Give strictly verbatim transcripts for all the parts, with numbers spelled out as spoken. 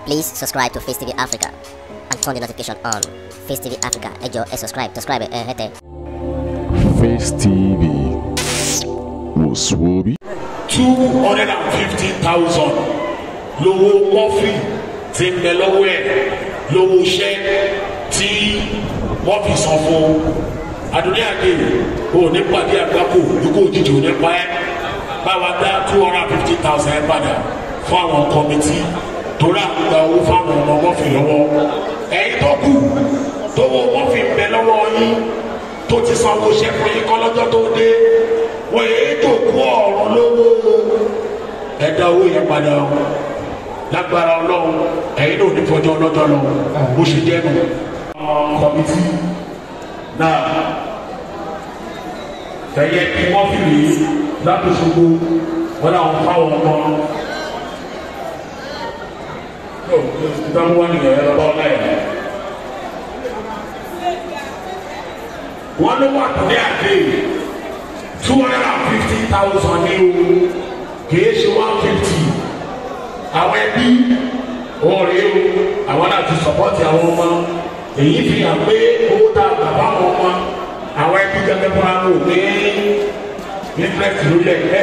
Please subscribe to Face T V Africa and turn the notification on. Face T V Africa, ẹ jọ̀ọ́ ẹ subscribe, subscribe ẹ hẹ́tẹ̀. Face T V was Swoby. two hundred and fifty thousand lówó mọ́fì tí ń bẹ lọ́wọ́ ẹ̀ lówó iṣẹ́ tí wọ́n fi san fún Adúnní Adé ò ní pàdé àgbákò ikú òjijì ò ní pa ẹ́ báwa dá two hundred and fifty thousand ẹ̀ padà fún àwọn kọ́mítì torí àgbà owó fáwọn ọmọ mọ́fì lọ́wọ́ ẹ̀yin tó kù tó wọ mọ́fì ń bẹ lọ́wọ́ yín tó ti sanwó iṣẹ́ fún yín kọ́ lọ́jọ́ tó dé wọ́n yéé jòkó ọ̀run lówó ẹ̀dá owó yẹn padà lágbára ọlọ́run ẹ̀yin náà ní fọjọ́ ọlọ́jọ́ lọ bó ṣe jẹ́ nù. kọ́mítì náà ẹ̀yẹ kí wọ́n fi lè láti ṣubú wọn náà fáwọn ọmọ ìdáhùn wọn nìyẹn lọ́wọ́ láyé. wọ́n ló wà ní àdé two hundred and fifty thousand ní o kìí ṣe one fifty àwọn ẹbí ọ̀rẹ́ o àwọn náà ti sọ̀pọ̀tì àwọn ọmọ èyí fi hàn pé owó tá a gbà fáwọn ọmọ àwọn ẹbí gẹ́gẹ́ fún àwọn òní nífẹ̀ẹ́ lórí ẹ̀.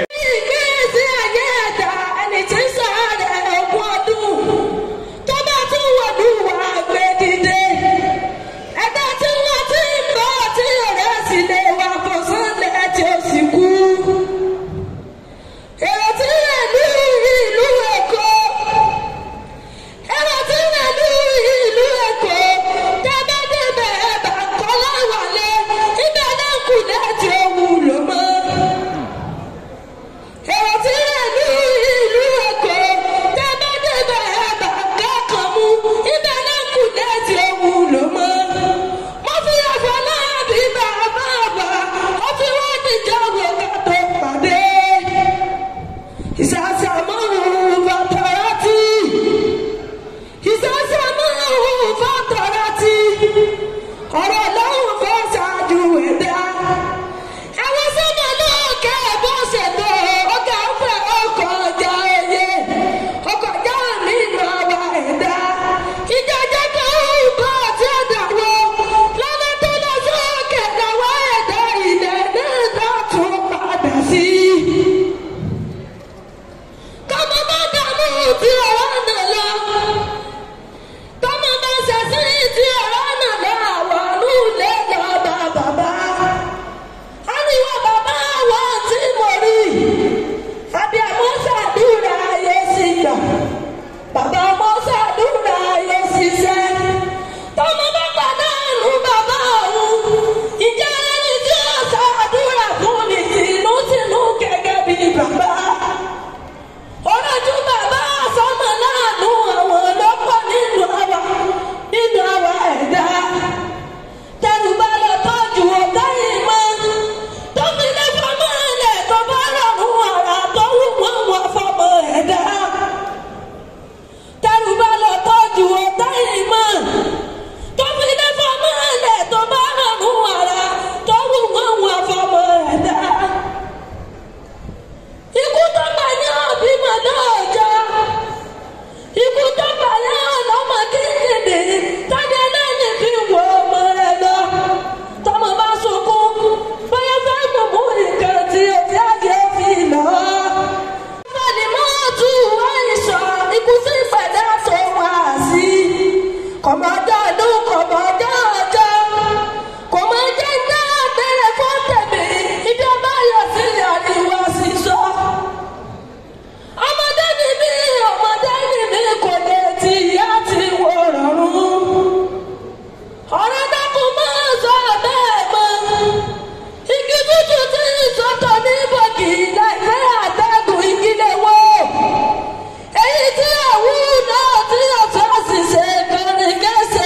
Yes.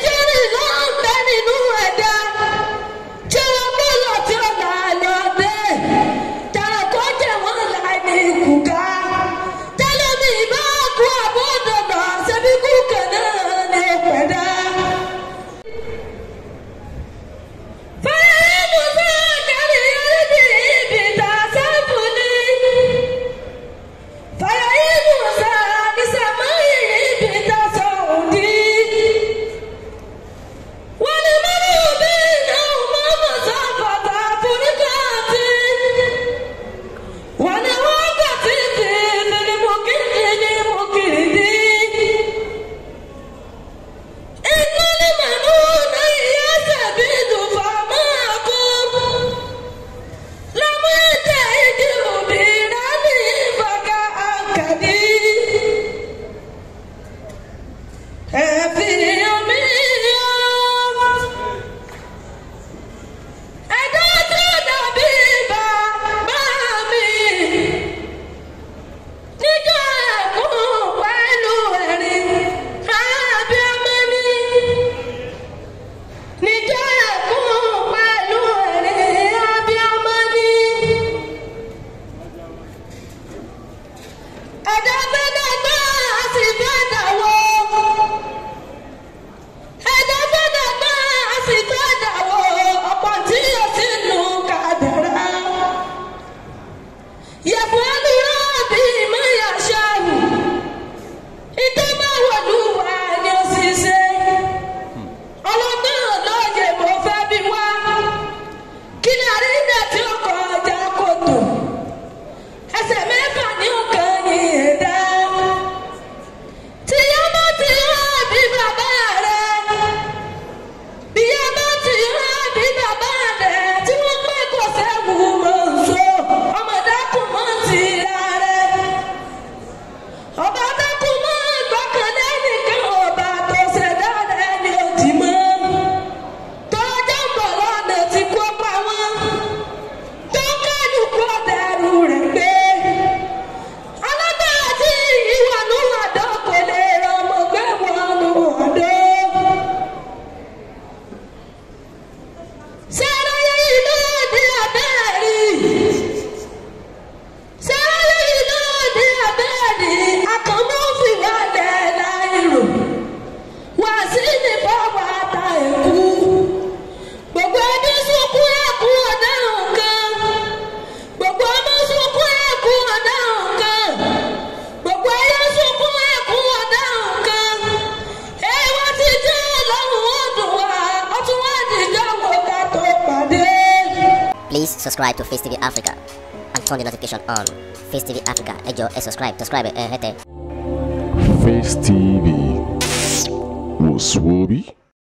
Please subscribe to Face T V Africa and turn the notification on. Face T V Africa, ẹ jọ̀ọ́ ẹ subscribe, subscribe ẹ hẹ́tẹ̀. Face T V was Swoby.